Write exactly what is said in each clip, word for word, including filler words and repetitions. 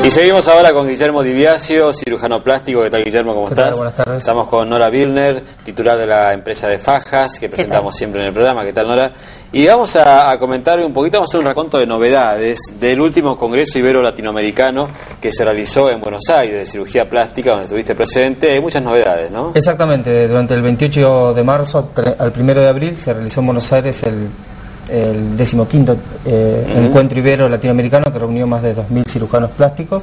Y seguimos ahora con Guillermo Di Biasio, cirujano plástico. ¿Qué tal, Guillermo? ¿Cómo ¿Qué estás? tal? Buenas tardes. Estamos con Nora Birner, titular de la empresa de fajas, que presentamos siempre en el programa. ¿Qué tal, Nora? Y vamos a, a comentar un poquito, vamos a hacer un raconto de novedades del último Congreso Ibero-Latinoamericano que se realizó en Buenos Aires, de cirugía plástica, donde estuviste presente. Hay muchas novedades, ¿no? Exactamente. Durante el veintiocho de marzo al primero de abril se realizó en Buenos Aires el... el decimoquinto eh, uh-huh. encuentro ibero latinoamericano, que reunió más de dos mil cirujanos plásticos,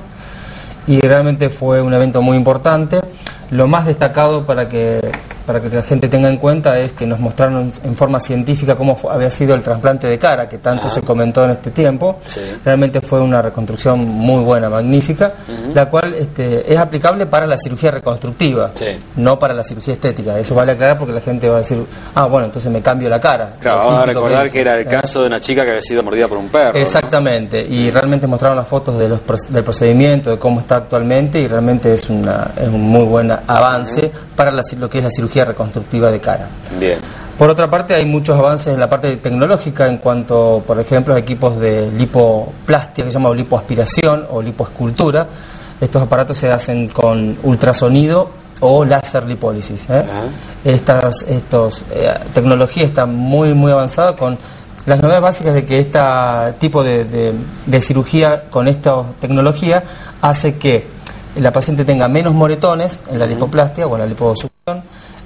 y realmente fue un evento muy importante. Lo más destacado, para que para que la gente tenga en cuenta, es que nos mostraron en forma científica cómo fue, había sido el trasplante de cara, que tanto uh-huh. se comentó en este tiempo. Sí. Realmente fue una reconstrucción muy buena, magnífica, uh-huh. la cual este, es aplicable para la cirugía reconstructiva, sí. no para la cirugía estética. Eso vale aclarar, porque la gente va a decir, ah, bueno, entonces me cambio la cara. Claro, vamos a recordar que, que era el caso eh. de una chica que había sido mordida por un perro. Exactamente, ¿no? Y uh-huh. realmente mostraron las fotos de los, del procedimiento, de cómo está actualmente, y realmente es, una, es un muy buen avance uh-huh. para la, lo que es la cirugía reconstructiva de cara. Bien. Por otra parte, hay muchos avances en la parte tecnológica en cuanto, por ejemplo, a equipos de lipoplastia, que se llama lipoaspiración o lipoescultura. Estos aparatos se hacen con ultrasonido o láser lipólisis. ¿eh? Uh-huh. Estas estos, eh, tecnología está muy, muy avanzada, con las novedades básicas de que este tipo de, de, de cirugía con esta tecnología hace que la paciente tenga menos moretones en la lipoplastia o en la liposucción,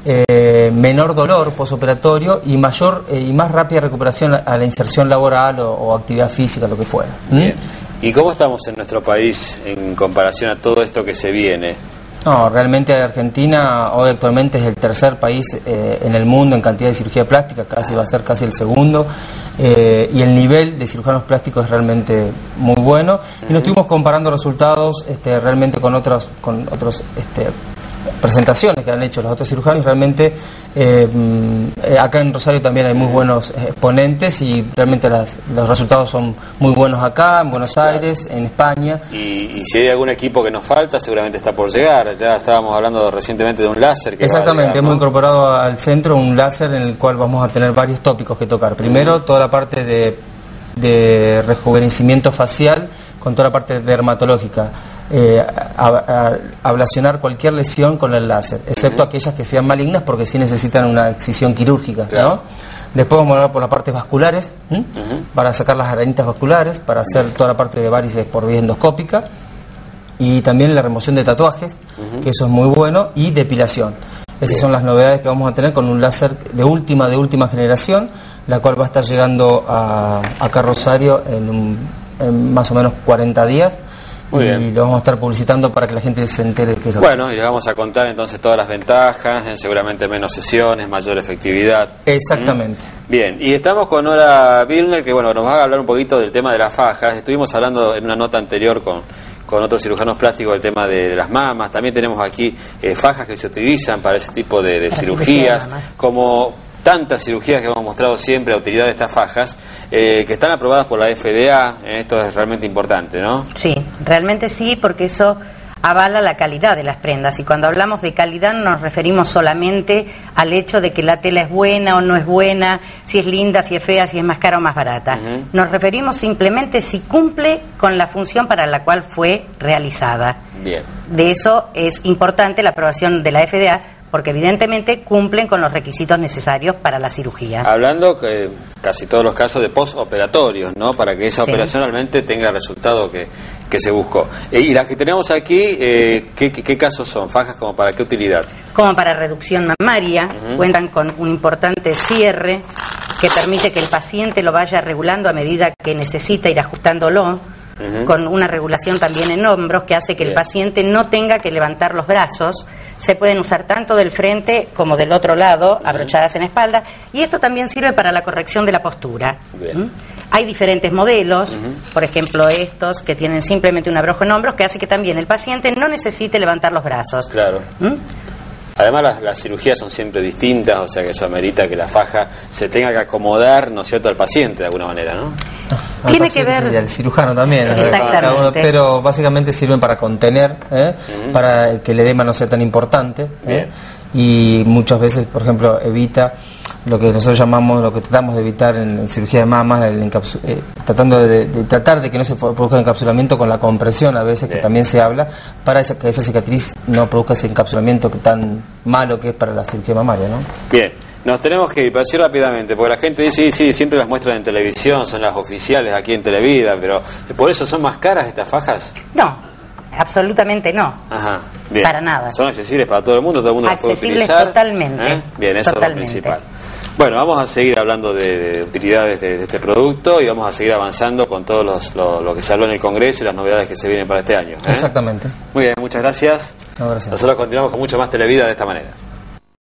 eh, menor dolor posoperatorio y mayor eh, y más rápida recuperación a, a la inserción laboral o, o actividad física, lo que fuera. ¿Mm? Bien. ¿Y cómo estamos en nuestro país en comparación a todo esto que se viene? No, realmente Argentina hoy actualmente es el tercer país eh, en el mundo en cantidad de cirugía plástica, casi va a ser casi el segundo, eh, y el nivel de cirujanos plásticos es realmente muy bueno. Uh-huh. Y nos estuvimos comparando resultados este, realmente con otros, con otros este, presentaciones que han hecho los otros cirujanos. Realmente eh, acá en Rosario también hay muy buenos exponentes, y realmente las, los resultados son muy buenos acá, en Buenos Aires, en España. Y, y si hay algún equipo que nos falta, seguramente está por llegar. Ya estábamos hablando recientemente de un láser que exactamente, va a llegar, ¿no? Hemos incorporado al centro un láser en el cual vamos a tener varios tópicos que tocar. Primero, toda la parte de, de rejuvenecimiento facial, con toda la parte dermatológica, eh, a, a, ablacionar cualquier lesión con el láser, excepto uh-huh. aquellas que sean malignas, porque sí necesitan una excisión quirúrgica, claro. ¿no? Después vamos a hablar por las partes vasculares, uh-huh. para sacar las arañitas vasculares, para hacer toda la parte de varices por vía endoscópica, y también la remoción de tatuajes, uh-huh. que eso es muy bueno, y depilación. Esas Bien. son las novedades que vamos a tener con un láser de última, de última generación, la cual va a estar llegando a, acá a Rosario en un en más o menos cuarenta días. Muy y bien. Lo vamos a estar publicitando para que la gente se entere de qué es lo Bueno, y les vamos a contar entonces todas las ventajas, seguramente menos sesiones, mayor efectividad. Exactamente. ¿Mm? Bien, y estamos con Nora Birner, que bueno, nos va a hablar un poquito del tema de las fajas. Estuvimos hablando en una nota anterior con, con otros cirujanos plásticos del tema de, de las mamas. También tenemos aquí eh, fajas que se utilizan para ese tipo de, de cirugías, como tantas cirugías que hemos mostrado siempre, la utilidad de estas fajas, eh, que están aprobadas por la F D A. Esto es realmente importante, ¿no? Sí, realmente sí, porque eso avala la calidad de las prendas, y cuando hablamos de calidad no nos referimos solamente al hecho de que la tela es buena o no es buena, si es linda, si es fea, si es más cara o más barata. Uh-huh. Nos referimos simplemente si cumple con la función para la cual fue realizada. Bien. De eso es importante la aprobación de la F D A, porque evidentemente cumplen con los requisitos necesarios para la cirugía. Hablando que casi todos los casos de postoperatorios, ¿no? Para que esa sí. operación realmente tenga el resultado que, que se buscó. Eh, y las que tenemos aquí, eh, ¿qué, qué, ¿qué casos son? ¿Fajas como para qué utilidad? Como para reducción mamaria, uh-huh. cuentan con un importante cierre que permite que el paciente lo vaya regulando a medida que necesita ir ajustándolo, uh-huh. con una regulación también en hombros que hace que Bien. el paciente no tenga que levantar los brazos. Se pueden usar tanto del frente como del otro lado, uh-huh. abrochadas en espalda, y esto también sirve para la corrección de la postura. ¿Mm? Hay diferentes modelos, uh-huh. por ejemplo estos que tienen simplemente un abrojo en hombros, que hace que también el paciente no necesite levantar los brazos. Claro. ¿Mm? Además las, las cirugías son siempre distintas, o sea que eso amerita que la faja se tenga que acomodar, ¿no es cierto?, al paciente de alguna manera, ¿no? Al Tiene que ver... Y al cirujano también. Exactamente. Cada uno, pero básicamente sirven para contener, ¿eh? uh-huh. para que el edema no sea tan importante, ¿eh? Y muchas veces, por ejemplo, evita lo que nosotros llamamos, lo que tratamos de evitar en, en cirugía de mamas, el encapsu eh, tratando de, de tratar de que no se produzca el encapsulamiento con la compresión a veces, Bien. que también se habla, para esa, que esa cicatriz no produzca ese encapsulamiento que tan malo que es para la cirugía mamaria, ¿no? Bien, nos tenemos que ir, pero así rápidamente, porque la gente dice, sí, sí, siempre las muestran en televisión, son las oficiales aquí en Televida, pero ¿por eso son más caras estas fajas? No, absolutamente no. Ajá, bien. Para nada. Son accesibles para todo el mundo, todo el mundo las puede Accesibles utilizar. totalmente. ¿Eh? Bien, eso Totalmente. es lo principal. Bueno, vamos a seguir hablando de, de utilidades de, de este producto y vamos a seguir avanzando con todo los, lo, lo que se habló en el Congreso y las novedades que se vienen para este año. ¿eh? Exactamente. Muy bien, muchas gracias. No, gracias. Nosotros continuamos con mucho más Televida de esta manera.